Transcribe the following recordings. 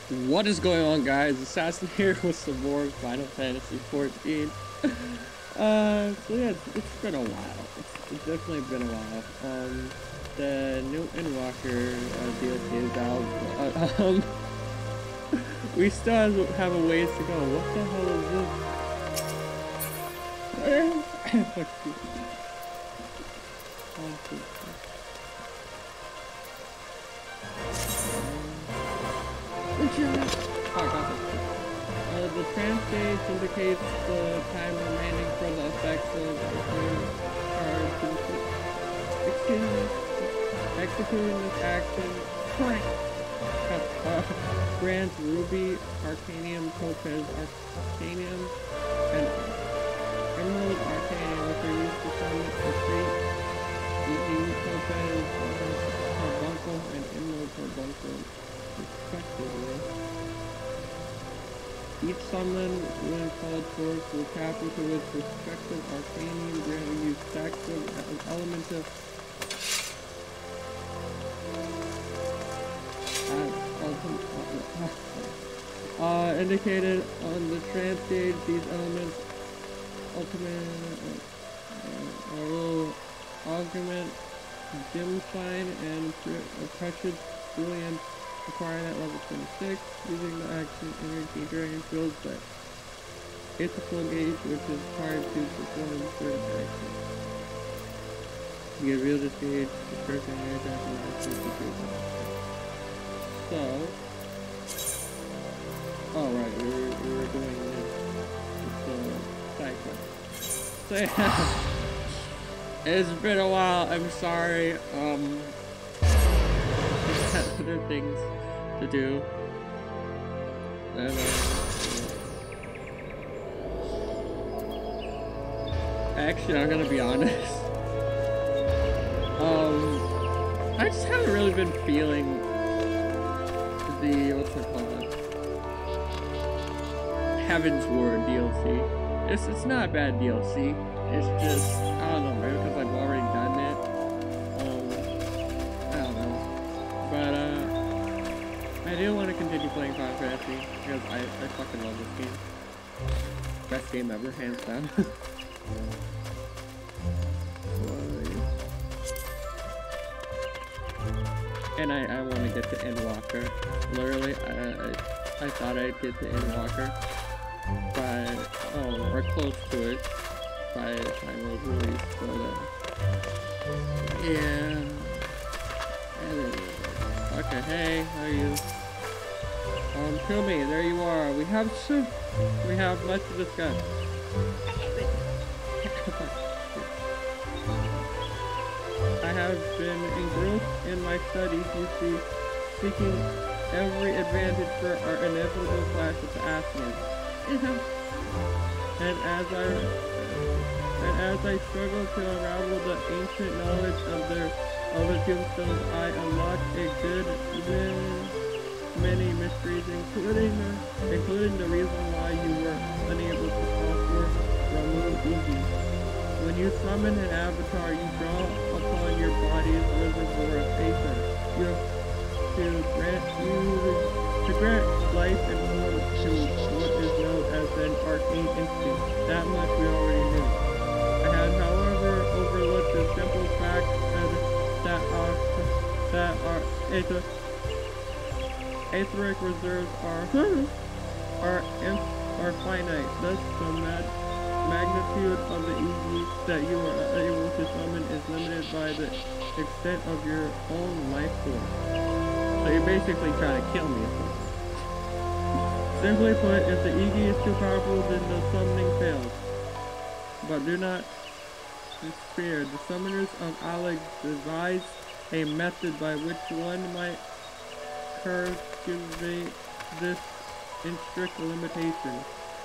What is going on, guys? Assassin here with some more Final Fantasy XIV. So yeah, it's been a while. It's definitely been a while. The new Endwalker DLC is out. We still have a ways to go. What the hell is this? The Tranced stage indicates the time remaining for the effects of executing this action. Grants Ruby, Arcanium, Topaz, Arcanium, and Emerald Arcanium, which are used to summon a trait. Using Topaz, Carbuncle, and Emerald Carbuncle, respectively. Each summon, when called forth, will tap into its respective Arcanium, granting you stacks of elemental indicated on the Tranced stage. These elements will augment dim sign and precious brilliance, acquiring at level 26, using the action energy dragon fields that atypical gauge, which is required to perform certain actions. You reveal this gauge, the first energy action action. So, oh right, we were doing this side quest. So yeah, it's been a while. I'm sorry. Other things to do. And, actually, I'm gonna be honest. I just haven't really been feeling the what's it called? Heavensward DLC. It's not a bad DLC. It's just I don't know, maybe because I've already done it. I don't know. But I do want to continue playing Final Fantasy because I fucking love this game. Best game ever, hands down. And I want to get to Endwalker. Literally, I thought I'd get to Endwalker, or close to it by the time it was released. But yeah. Okay, hey, how are you? Kumi, there you are. We have much to discuss. I have been engrossed in my studies, you see, seeking every advantage for our inevitable clash with the Asmians. And as I struggle to unravel the ancient knowledge of the tombstones, I unlocked a good many mysteries, including the reason why you were unable to conquer Ramu Ugi. When you summon an avatar, you draw upon your body's reservoir of Aether. You have to grant life and form to what is known as an arcane instinct. That much we already knew. I had, however, overlooked the simple fact that our etheric reserves are finite. Thus, the magnitude of the EV that you are able to summon is limited by the extent of your own life force. So you're basically trying to kill me. Simply put, if the EG is too powerful, then the summoning fails. But do not despair. The summoners of Alex devised a method by which one might cultivate this in strict limitation.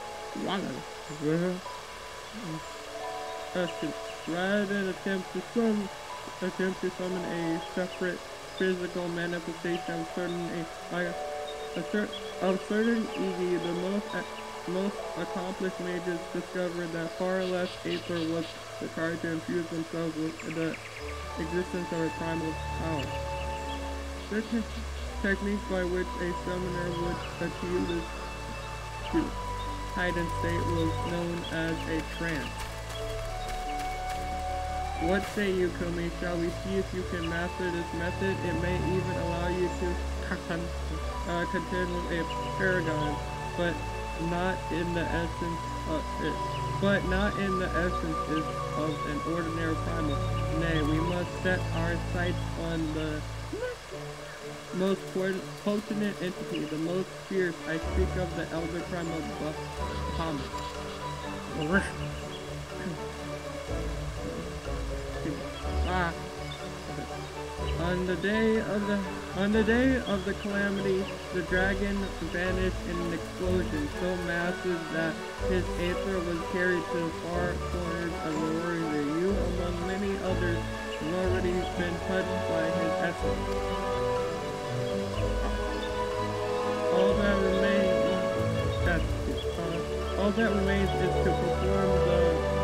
Rather than attempt to summon a separate physical manifestation of certain EV, the most accomplished mages discovered that far less Aether was required to infuse themselves with the existence of a primal power. technique by which a summoner would achieve this heightened state was known as a trance. What say you, Kumi? Shall we see if you can master this method? It may even allow you to contend with a paragon, but not in the essence of an ordinary primal. Nay, we must set our sights on the most potent entity, the most fierce. I speak of the elder primal Bahamut. On the day of the calamity, the dragon vanished in an explosion so massive that his aether was carried to the far corners of the warrior. You, among many others, have already been touched by his essence. All that remains is to perform the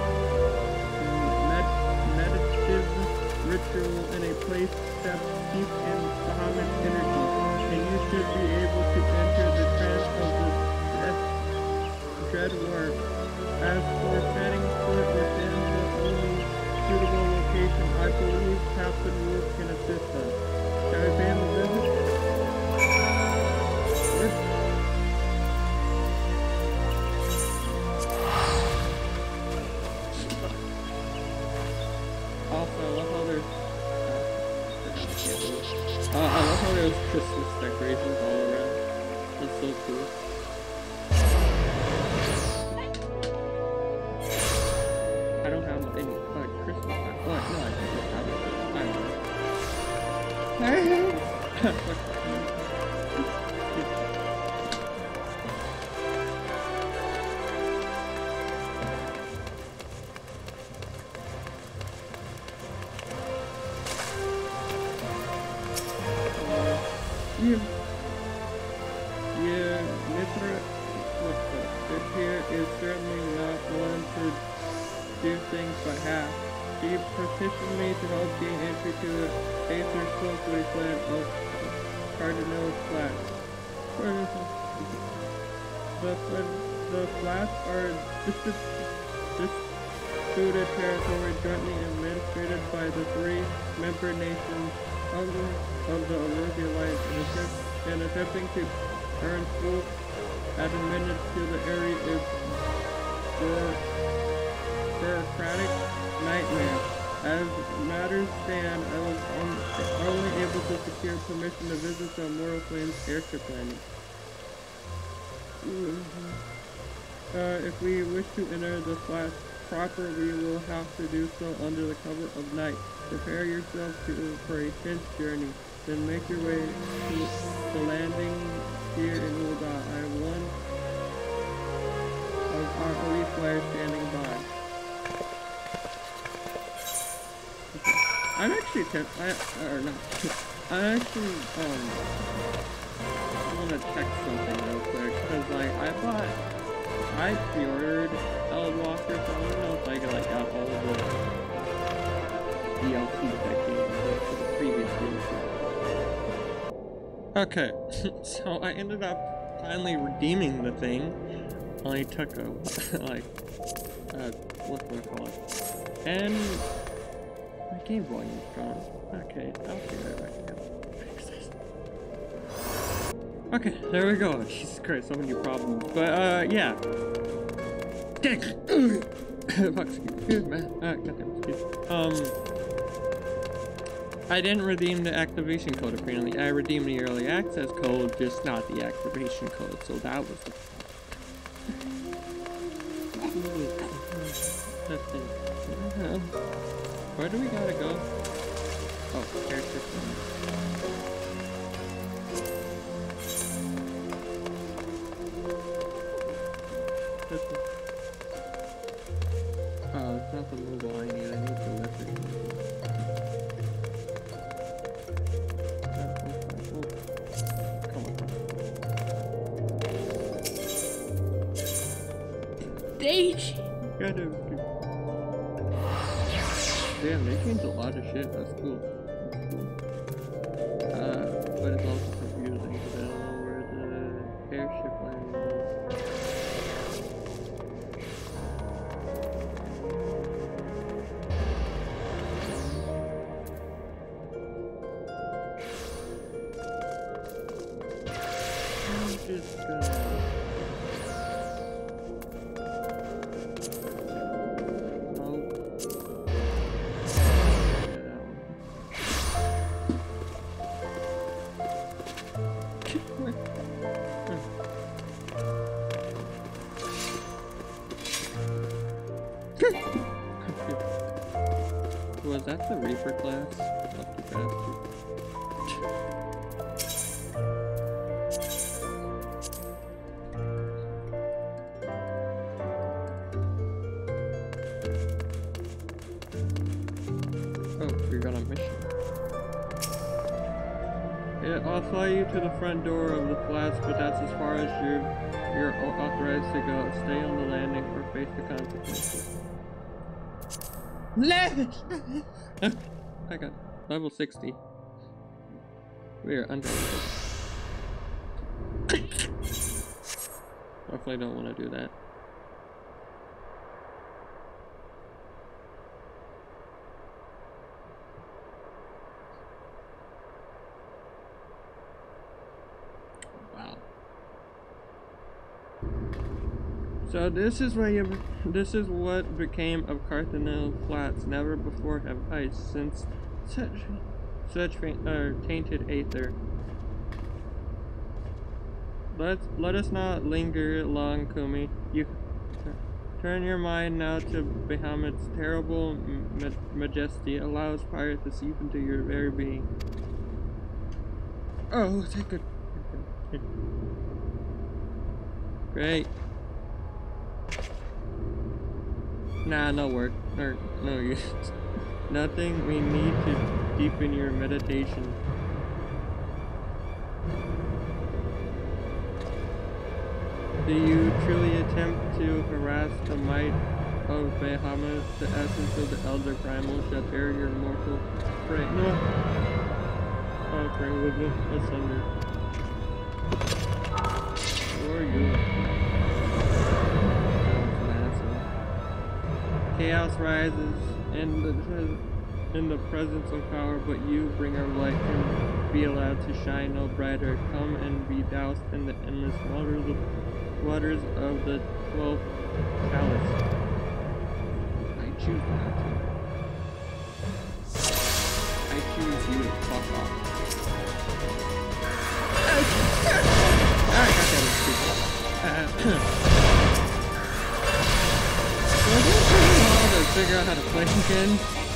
meditative ritual in a place that's steeped in Bahamut's energy, and you should be able to enter the trance of the dread work. As for setting foot within the only suitable location, I believe Captain Wolf can assist us. Shall we pay him a visit? Also, I love how there's Christmas decorations all around. That's so cool. I don't have any Christmas. No, I just have it. I don't know. Mithra here is certainly not one to do things by half. She petitioned me to help gain entry to the Aether Closely Clan of Cardinal Flats. The flats are disputed territory jointly administered by the three member nations of the Aurora Alliance, and attempting to earn full admittance to the area is bureaucratic nightmare. As matters stand, I was only able to secure permission to visit the Mortal Flames airship landing. If we wish to enter the flats proper, we will have to do so under the cover of night. Prepare yourself for a tense journey, then make your way to the landing here in Ulda. I have one of our police flyers standing by. Okay. I'm actually I want to check something real quick, because like I pre-ordered Walker, so I don't know if I got all of the DLCs that came with the previous DLC. Okay, so I ended up finally redeeming the thing. Only took a what do I call it? And my game volume's gone. Okay, I'll figure it out. Okay, there we go. Jesus Christ, so many problems. But yeah. Fuck, excuse me, man. Goddamn, excuse. I didn't redeem the activation code apparently. I redeemed the early access code, just not the activation code. So that was the where do we gotta go? Oh, airship. Oh, it's not the mobile I need. I need the electric. Come on. Daisy! Damn, they changed a lot of shit. That's cool. But it's also confusing. Just gonna... Was that the Reaper class? Lucky bastard. Oh, we got a mission. Yeah, I'll fly you to the front door of the flats, but that's as far as you're authorized to go. Stay on the landing or face the consequences. I got level 60. We are under. Definitely don't want to do that. Wow. So this is what became of Carthanel Flats. Never before have I since such tainted aether. Let us not linger long, Kumi. You turn your mind now to Bahamut's terrible majesty. Allows fire to seep into your very being. Oh, take it. Great. Nah, no work. Or no use. Nothing. We need to deepen your meditation. Do you truly attempt to harass the might of Bahamut? The essence of the Elder Primal shall tear your mortal prey. No. Oh, pray with it asunder. Or you. Chaos rises in the presence of power, but you bring our light and be allowed to shine no brighter. Come and be doused in the endless waters of the 12th chalice. I choose not to. I choose you to fuck off. Alright, got that. To figure out how to play again.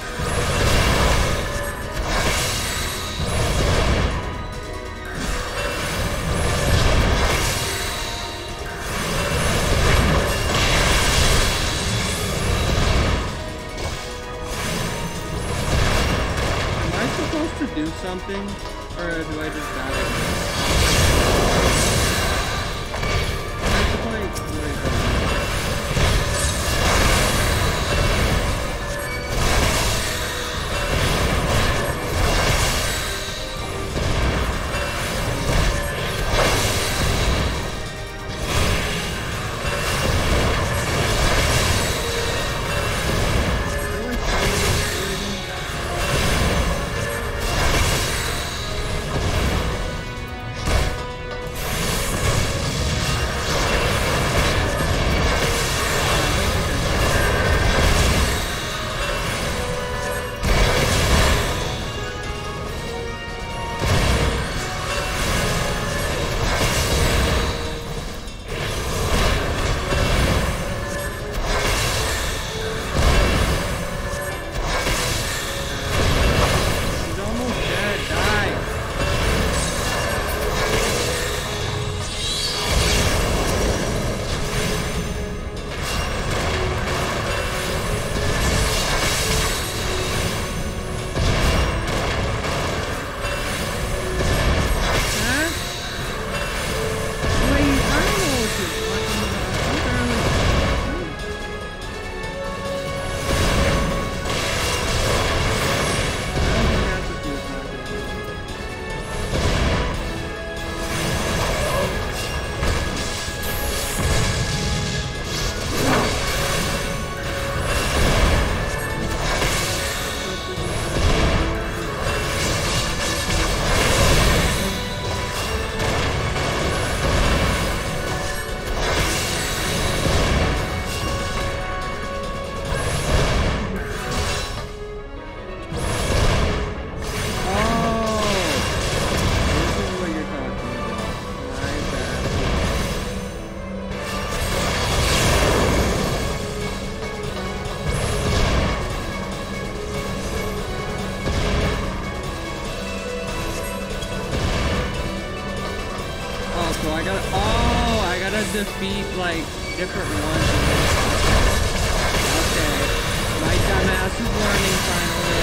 Am I supposed to do something, or do I just die? I gotta defeat like different ones. Okay, my dumbass is learning finally.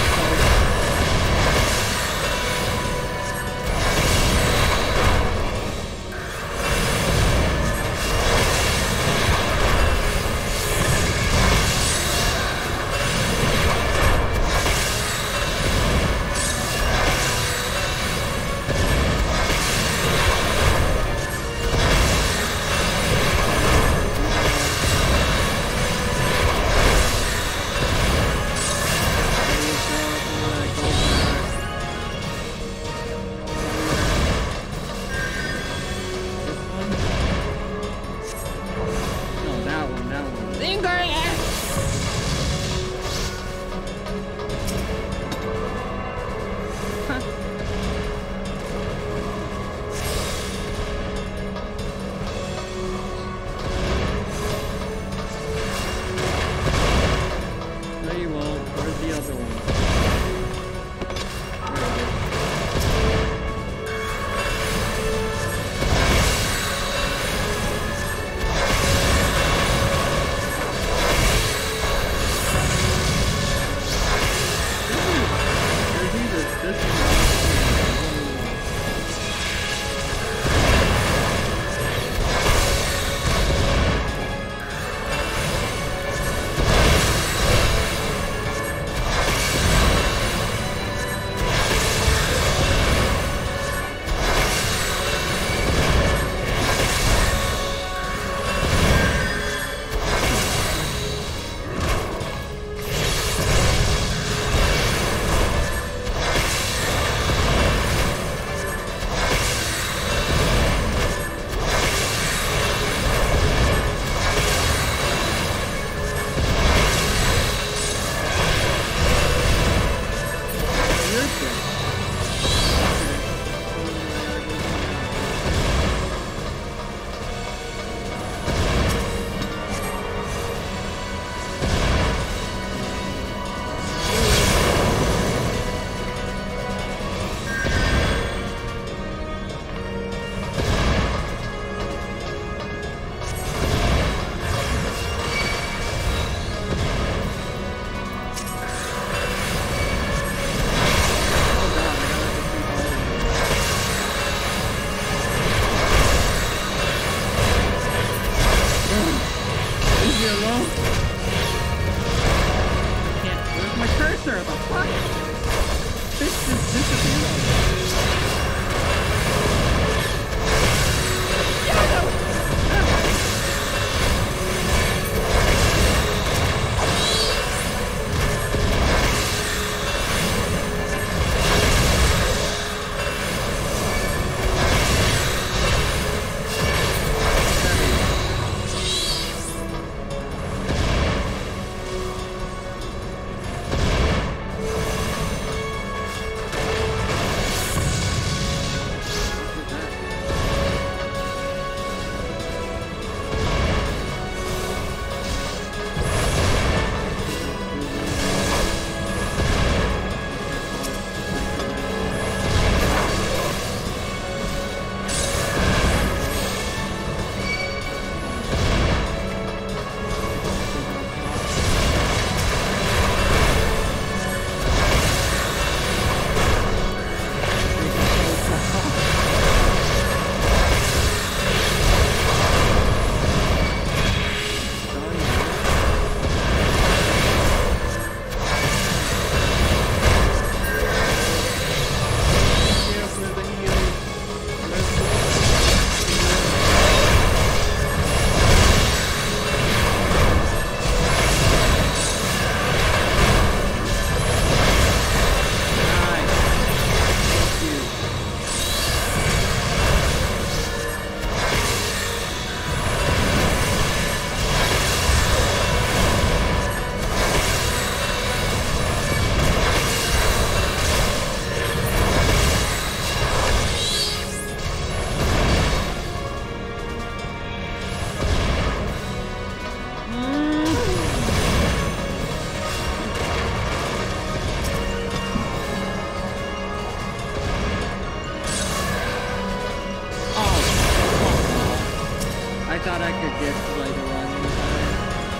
thought I could get to like a run in time.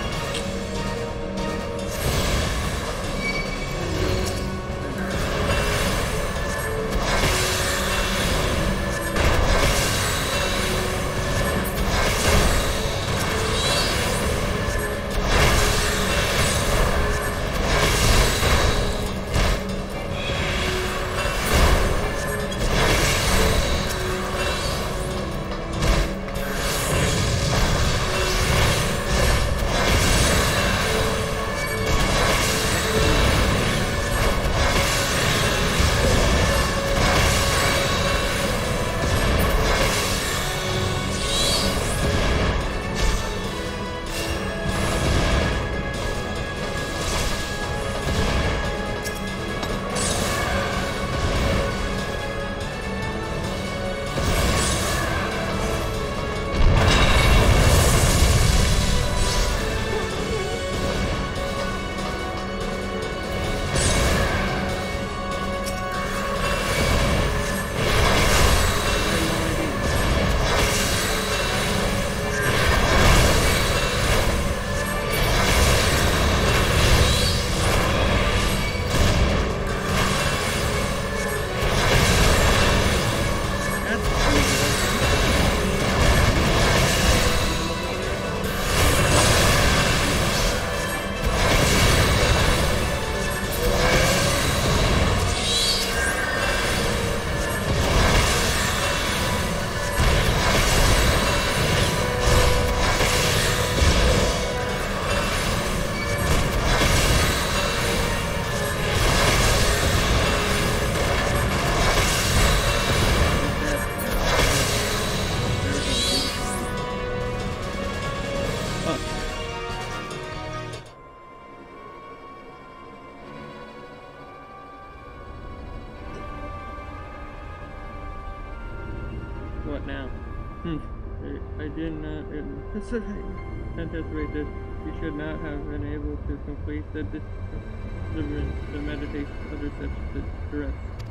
What now? I did not anticipate this. You should not have been able to complete the meditation under such duress.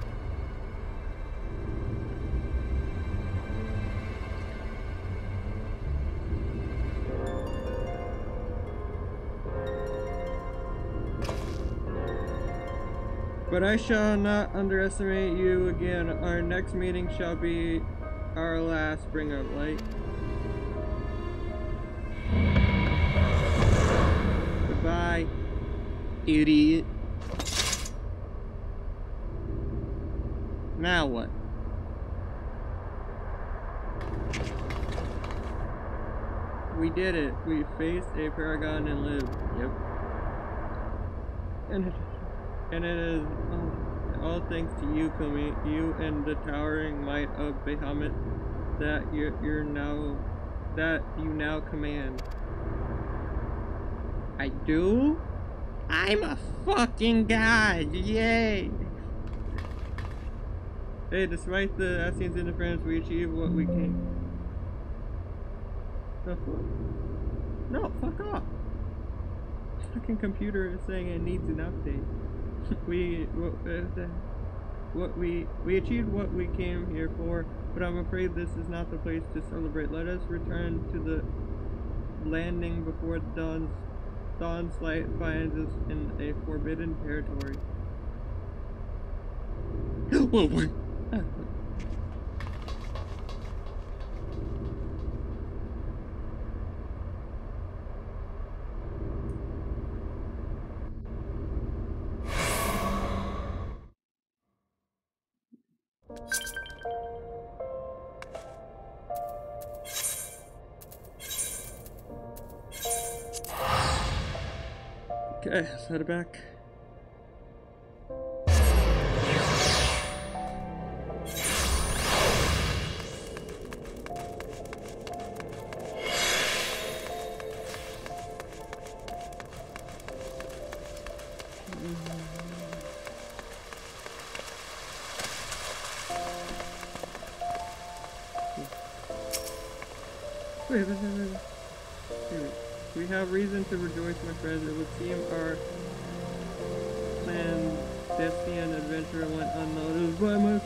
But I shall not underestimate you again. Our next meeting shall be our last. Bring up light. Goodbye, idiot. Now what? We did it. We faced a paragon and lived. Yep. And it is all thanks to you, Kumi, you and the towering might of Bahamut that you now command. I do? I'm a fucking god! Yay! Hey, despite the Ascian's interference, we achieved what we came. The fuck? No, fuck off! Fucking computer is saying it needs an update. We achieved what we came here for, but I'm afraid this is not the place to celebrate. Let us return to the landing before dawn's light finds us in a forbidden territory. Okay, let's head back. Wait. We have reason to rejoice, my friends. It would seem our clandestine adventure went unnoticed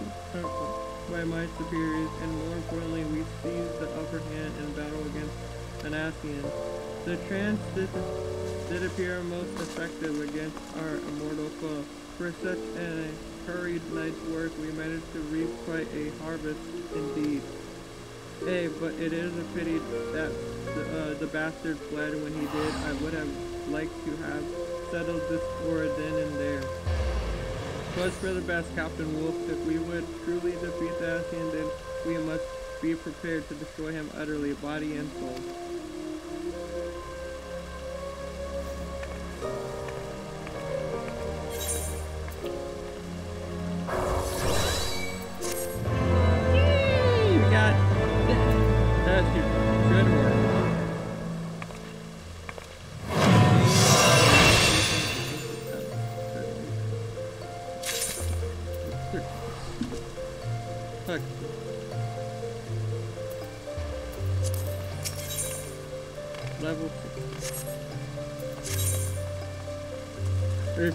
by my superiors, and more importantly, we seized the upper hand in battle against Anasian. The Tranced did appear most effective against our immortal foe. For such a hurried night's work, we managed to reap quite a harvest indeed. But it is a pity that the bastard fled when he did. I would have liked to have settled this score then and there. 'Twas for the best, Captain Wolf. If we would truly defeat the Asian, then we must be prepared to destroy him utterly, body and soul. We got that's good work. Look. Level 6.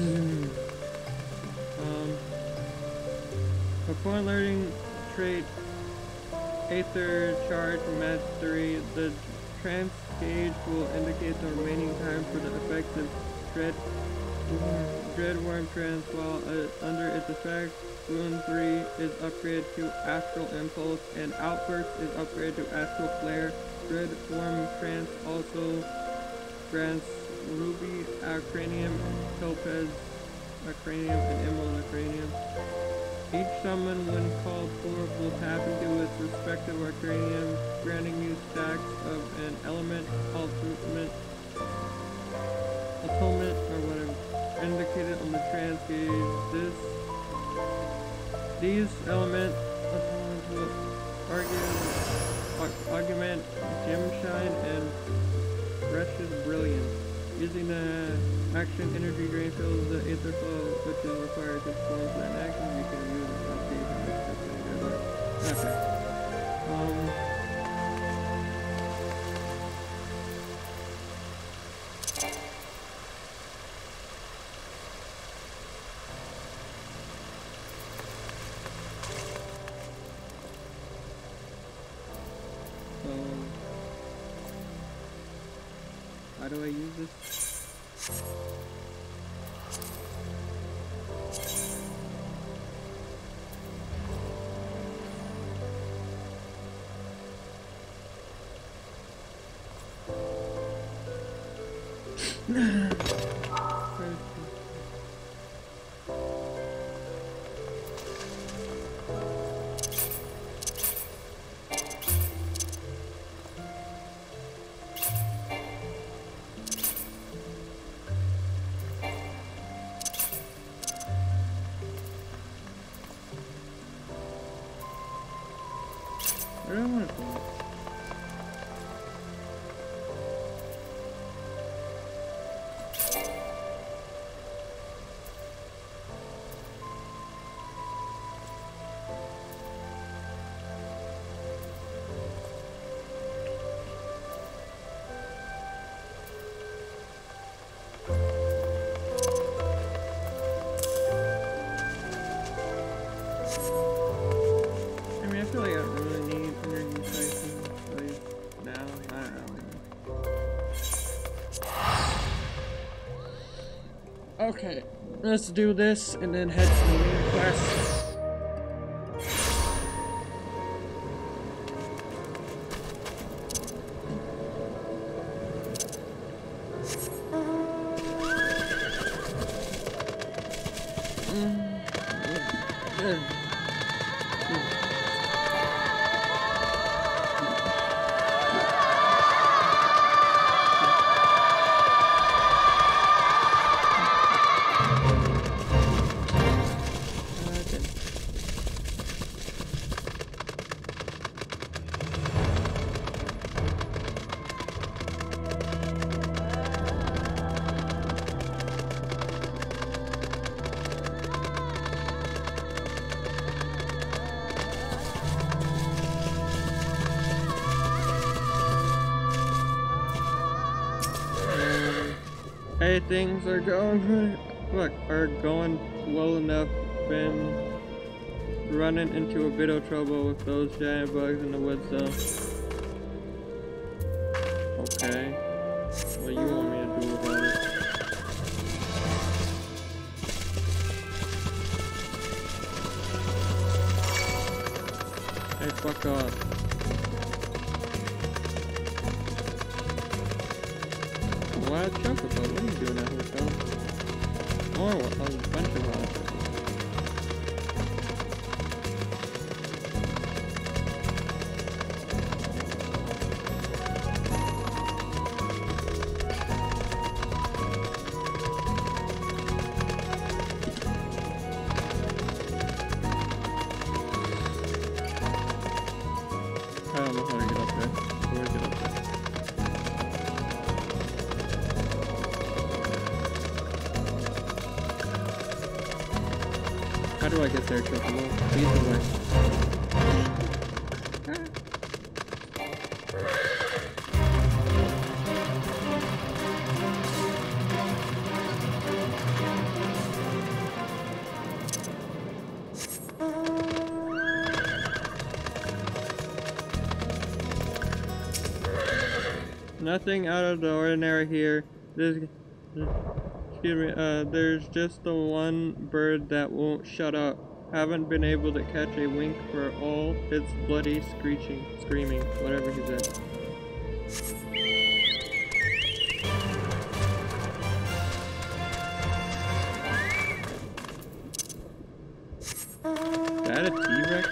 Upon learning trait Aether Charge Mastery, the Tranced gauge will indicate the remaining time for the effects of Dreadworm Trance, while under its effect, Wound 3 is upgraded to Astral Impulse, and Outburst is upgraded to Astral Flare. Dreadworm Trance also grants Ruby, Acranium, Topaz, Acranium, and Emerald Acranium. Each summon, when called forth, will tap into its respective Acranium, granting you stacks of an element, atonement, or whatever, indicated on the Trance gauge. These elements will augment Gemshine and Precious Brilliance. Using the action energy drain fills the Aether flow, which is required to perform certain actions. You can use this update. Okay. How do I use this? Where do I want to go? Okay, let's do this and then head to the main quest. Hey, things are going well enough. Been running into a bit of trouble with those giant bugs in the woods though. Okay. What do you want me to do about it? Hey, fuck off. Wild chocolate, what are you doing out here, fella? Oh, a bunch of wild chocolate. I don't know how to get up there. Where to get up there? How do I get there, Chocobo? Either way. Nothing out of the ordinary here. Excuse me, there's just the one bird that won't shut up. Haven't been able to catch a wink for all its bloody screaming, whatever he said. Is that a T-Rex?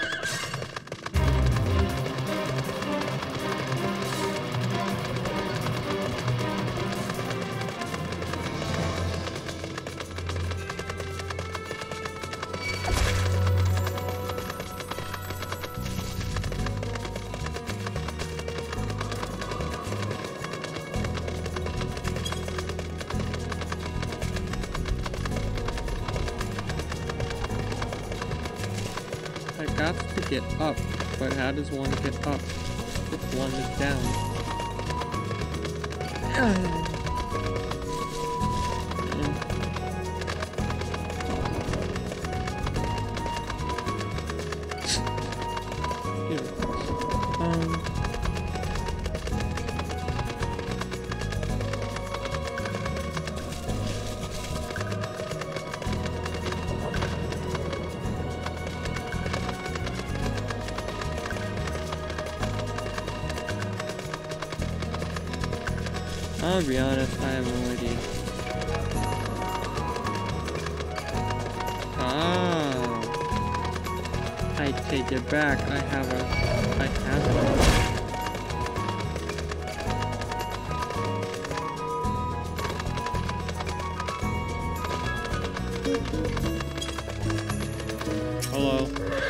I got to get up, but how does one get up if one is down? I'll be honest, I have no idea. Ah, I take it back. I have it. Hello.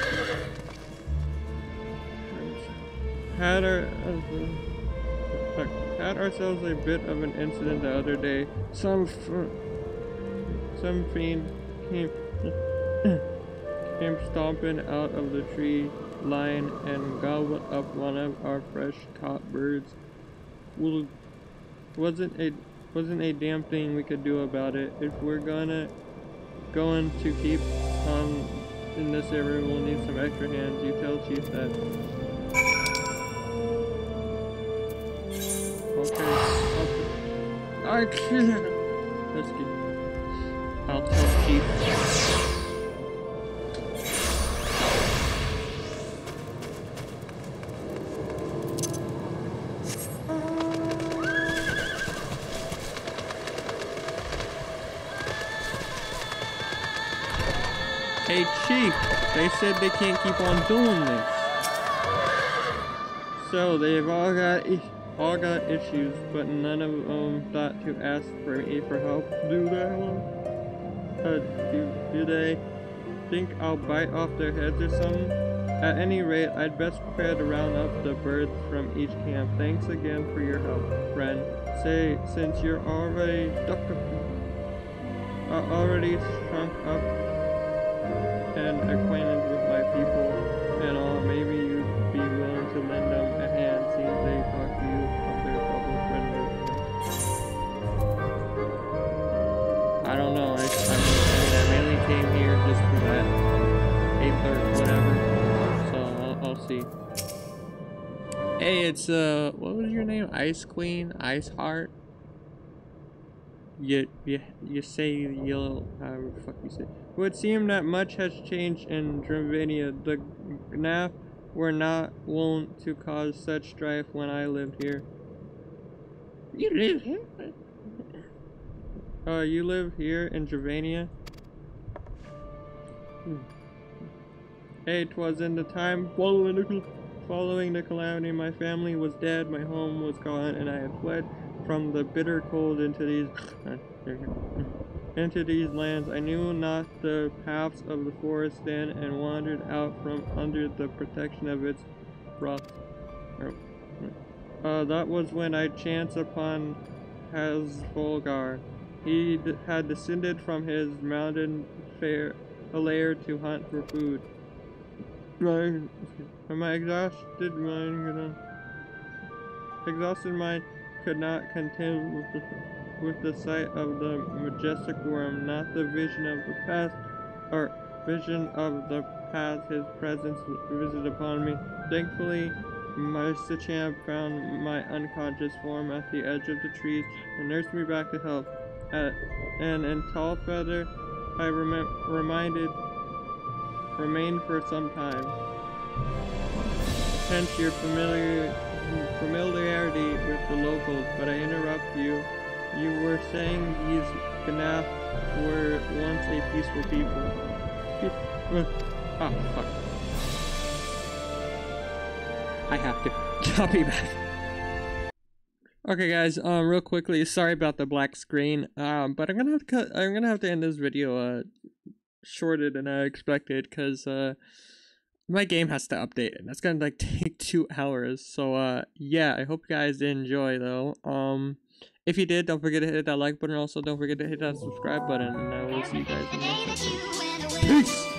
Had ourselves a bit of an incident the other day. Some fiend came stomping out of the tree line and gobbled up one of our fresh caught birds. Wasn't a damn thing we could do about it. If we're going to keep on in this area, we'll need some extra hands. You tell Chief that. Okay, I can't. Let's get. I'll tell Chief. Hey Chief, they said they can't keep on doing this. So they've all got issues, but none of them thought to ask for me for help. Do they think I'll bite off their heads or something? At any rate, I'd best prepare to round up the birds from each camp. Thanks again for your help, friend. Say, since you're already shrunk up and acquainted with my people and all, maybe you'd be willing to lend them a hand, seeing they talk to you of their trouble friendly. I don't know, I mainly came here just for that paper or whatever, so I'll see. Hey, it's what was your name? Ice Queen, Ice Heart. You say you'll however the fuck you say. It would seem that much has changed in Dravania. The Gnaf were not wont to cause such strife when I lived here. You live here? You live here in Dravania? Hey, 'twas in the time following the calamity. My family was dead, my home was gone, and I had fled from the bitter cold into these lands. I knew not the paths of the forest then, and wandered out from under the protection of its rocks. That was when I chanced upon Hasvolgar. He had descended from his mountain lair to hunt for food. My exhausted mind could not contend with the sight of the majestic worm, not the vision of the past, or vision of the past. His presence visited upon me. Thankfully, my Sichamp found my unconscious form at the edge of the trees and nursed me back to health. And in Tall Feather, I remained for some time. Hence your familiarity with the locals, but I interrupt you. You were saying these Gnaf were once a peaceful people. Oh, fuck. I have to. I'll be back. Okay, guys. Real quickly, sorry about the black screen. But I'm gonna have to end this video shorter than I expected, because my game has to update, and that's gonna like take 2 hours. So yeah, I hope you guys enjoy though. If you did, don't forget to hit that like button. Also, don't forget to hit that subscribe button, and I will see you guys in the next episode. Peace.